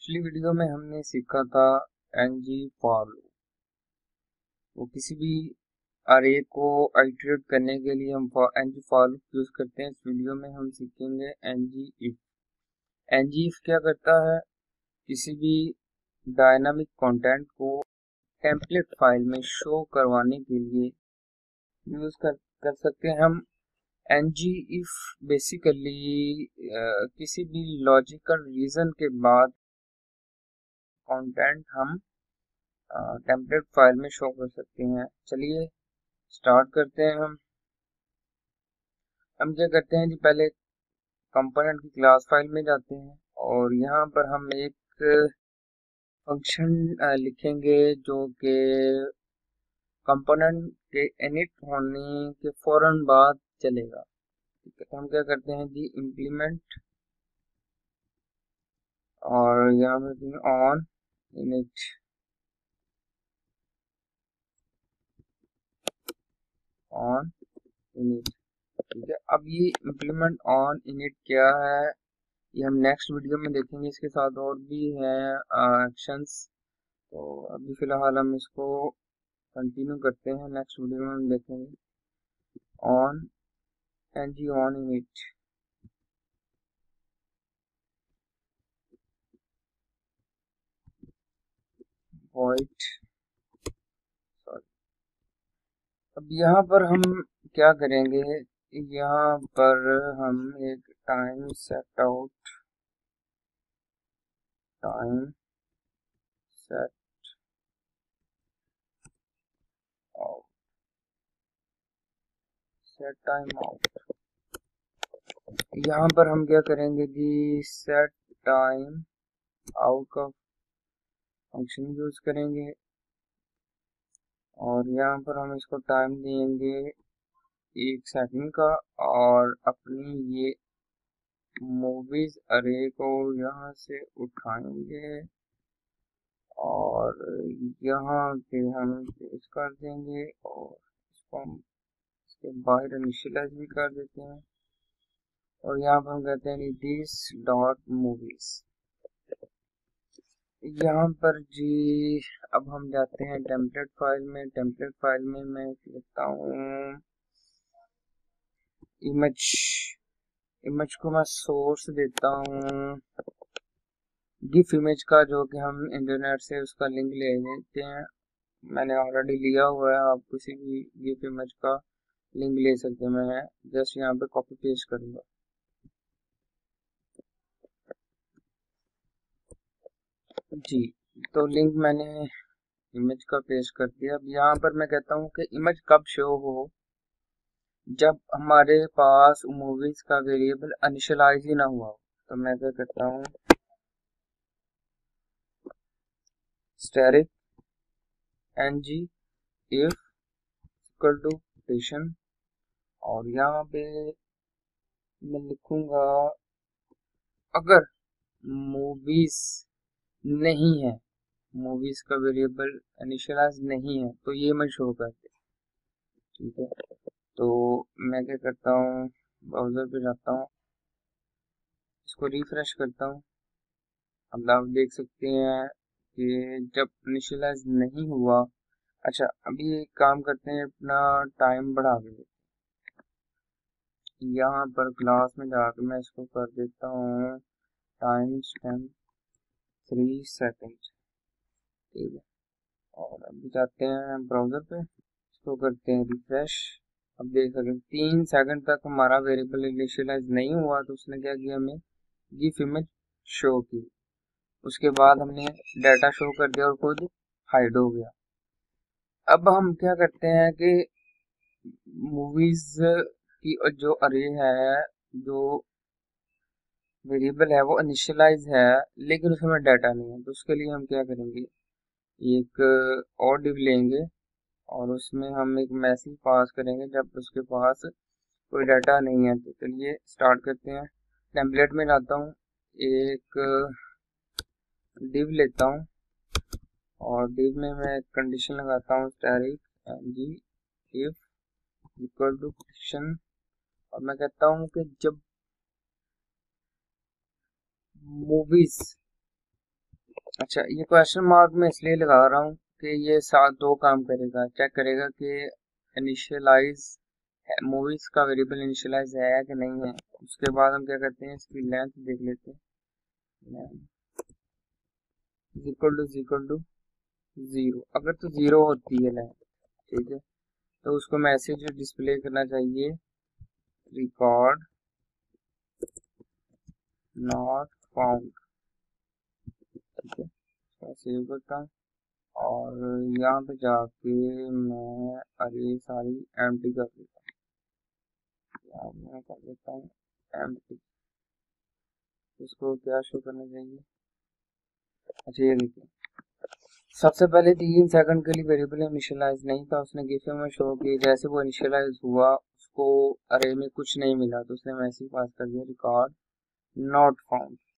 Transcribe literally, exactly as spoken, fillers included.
पिछली वीडियो में हमने सीखा था एन जी फॉर लूप। वो किसी भी अरे को आइटरेट करने के लिए हम N G for loop use करते हैं। इस वीडियो में हम सीखेंगे N G if. N G if क्या करता है, किसी भी डायनामिक कंटेंट को टेम्पलेट फाइल में शो करवाने के लिए यूज कर कर सकते हैं हम। एन जी इफ बेसिकली किसी भी लॉजिकल रीजन के बाद कंटेंट हम टेम्पलेट फाइल में शो कर सकते हैं। चलिए स्टार्ट करते हैं। हम हम क्या करते हैं जी, पहले कंपोनेंट की क्लास फाइल में जाते हैं और यहाँ पर हम एक फंक्शन लिखेंगे जो कि कंपोनेंट के इनिट होने के फौरन बाद चलेगा। ठीक है, तो हम क्या करते हैं जी, इम्प्लीमेंट और यहाँ पर ऑन इनिट ऑन इनिट। ठीक है, अब ये इम्प्लीमेंट ऑन इनिट क्या है ये हम नेक्स्ट वीडियो में देखेंगे। इसके साथ और भी हैं एक्शंस, तो अभी फिलहाल हम इसको कंटिन्यू करते हैं। नेक्स्ट वीडियो में हम देखेंगे on N G on init. Void sorry. अब यहाँ पर हम क्या करेंगे, यहाँ पर हम एक time set out time set out set time out यहाँ पर हम क्या करेंगे जी, सेट टाइम आउट का फंक्शन यूज करेंगे और यहाँ पर हम इसको टाइम देंगे एक सेकंड का और अपनी ये मूवीज अरे को यहाँ से उठाएंगे और यहाँ पे हम पेस्ट कर देंगे और इसको हम इसके बाहर इनिशियलाइज भी कर देते हैं और यहाँ पर हम कहते हैं दिस डॉट मूवीज। यहाँ पर जी अब हम जाते हैं टेम्पलेट फाइल में। टेम्पलेट फाइल में मैं लिखता हूँ इमेज इमेज को मैं सोर्स देता हूँ गिफ इमेज का, जो कि हम इंटरनेट से उसका लिंक ले लेते हैं। मैंने ऑलरेडी लिया हुआ है, आप किसी भी गिफ इमेज का लिंक ले सकते हैं। मैं जस्ट यहाँ पे कॉपी पेस्ट करूँगा जी। तो लिंक मैंने इमेज का पेस्ट कर दिया। अब यहाँ पर मैं कहता हूँ कि इमेज कब शो हो, जब हमारे पास मूवीज का वेरिएबल इनिशियलाइज ही ना हुआ हो। तो मैं क्या करता हूँ, static N G if equal to position और यहाँ पे मैं लिखूंगा अगर मूवीज नहीं है, मूवीज का वेरिएबल इनिशियलाइज नहीं है तो ये मैं शो करते। ठीक है, तो मैं क्या करता हूँ, ब्राउजर पे जाता हूँ, इसको रिफ्रेश करता हूँ। अब आप देख सकते हैं कि जब इनिशियलाइज नहीं हुआ। अच्छा, अभी एक काम करते हैं, अपना टाइम बढ़ा दें। यहाँ पर क्लास में जाकर मैं इसको कर देता हूँ टाइम स्टैम्प थ्री सेकेंड। ठीक है, और अभी जाते हैं ब्राउजर पे, इसको करते हैं रिफ्रेश। अब देख सकते हैं तीन सेकंड तक हमारा वेरिएबल इनिशियलाइज नहीं हुआ, तो उसने क्या किया, हमें गिफ इमेज शो की। उसके बाद हमने डाटा शो कर दिया और खुद हाइड हो गया। अब हम क्या करते हैं कि मूवीज की जो अरे है, जो वेरिएबल है वो इनिशियलाइज है लेकिन उसमें डाटा नहीं है, तो उसके लिए हम क्या करेंगे, एक और डिव लेंगे और उसमें हम एक मैसेज पास करेंगे जब उसके पास कोई डाटा नहीं है। तो चलिए स्टार्ट करते हैं। टेम्पलेट में जाता हूँ, एक डिव लेता हूँ और डिव में मैं कंडीशन लगाता हूँ static N G if equal to condition और मैं कहता हूँ कि जब मूवीज अच्छा, ये क्वेश्चन मार्क मैं इसलिए लगा रहा हूँ कि ये साथ दो काम करेगा, चेक करेगा कि इनिशियलाइज मूवीज का वेरिएबल इनिशियलाइज है कि नहीं है। उसके बाद हम क्या करते हैं, इसकी लेंथ देख लेते हैं, equal to equal to zero. अगर तो जीरो होती है लेंथ, ठीक है, तो उसको मैसेज डिस्प्ले करना चाहिए, रिकॉर्ड नॉट फाउंड। ठीक है, मैं सेव करता हूँ और यहाँ पे जाके मैं अरे सारी एम्प्टी कर देता हूँ। यहाँ मैं कर देता हूँ एम्प्टी। उसको क्या शो करना चाहिए, अच्छा ये देखिए, सबसे पहले तीन सेकंड के लिए वेरिएबल इनिशियलाइज नहीं था, उसने गिफ में शो किया, जैसे वो इनिशियलाइज हुआ उसको अरे में कुछ नहीं मिला तो उसने मैसेज पास कर दिया, रिकॉर्ड नॉट फाउंड।